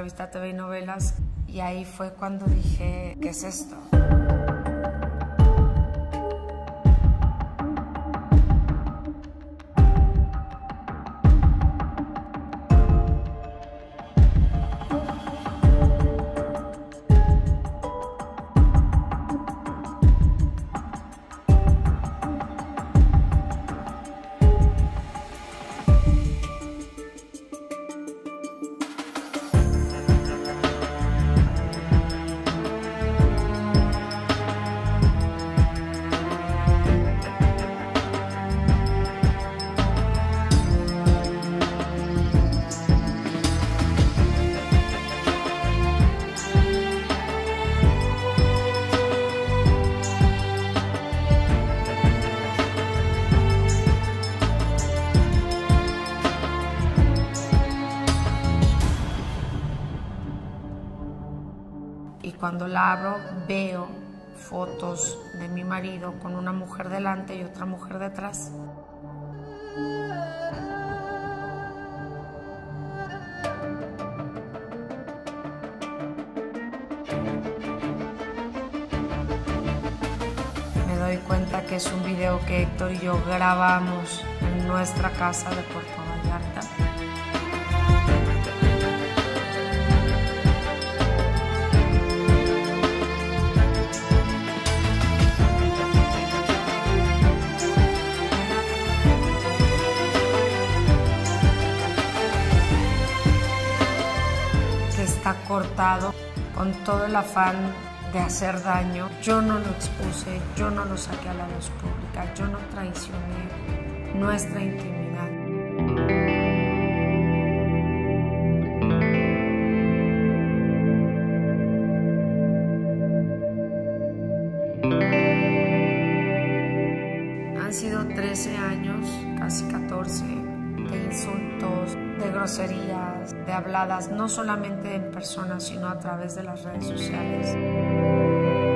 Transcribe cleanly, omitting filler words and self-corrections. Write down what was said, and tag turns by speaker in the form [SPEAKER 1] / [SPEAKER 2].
[SPEAKER 1] revista TV y Novelas, y ahí fue cuando dije, ¿qué es esto? Y cuando la abro, veo fotos de mi marido con una mujer delante y otra mujer detrás. Me doy cuenta que es un video que Héctor y yo grabamos en nuestra casa de Puerto Vallarta. Está cortado con todo el afán de hacer daño. Yo no lo expuse, yo no lo saqué a la luz pública, yo no traicioné nuestra intimidad. Han sido 13 años, casi 14, de insultos, de groserías, de habladas, no solamente en persona, sino a través de las redes sociales.